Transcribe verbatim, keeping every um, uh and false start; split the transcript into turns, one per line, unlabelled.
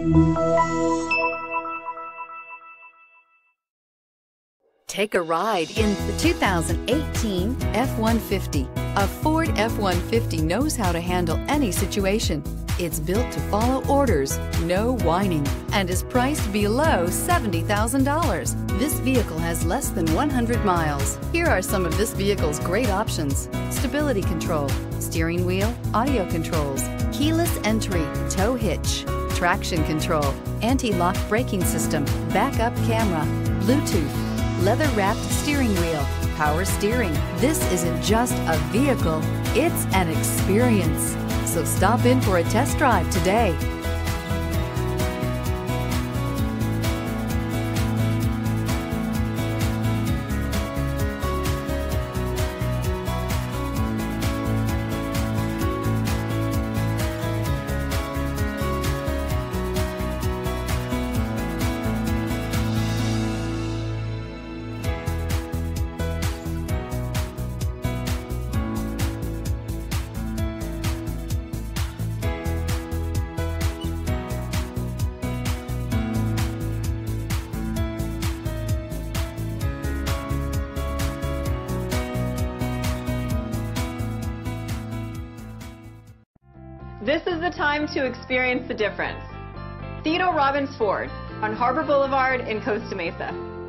Take a ride in the two thousand eighteen F one fifty. A Ford F one fifty knows how to handle any situation. It's built to follow orders, no whining, and is priced below seventy thousand dollars. This vehicle has less than one hundred miles. Here are some of this vehicle's great options: stability control, steering wheel audio controls, keyless entry, tow hitch, traction control, anti-lock braking system, backup camera, Bluetooth, leather-wrapped steering wheel, power steering. This isn't just a vehicle, it's an experience. So stop in for a test drive today.
This is the time to experience the difference. Theodore Robins Ford on Harbor Boulevard in Costa Mesa.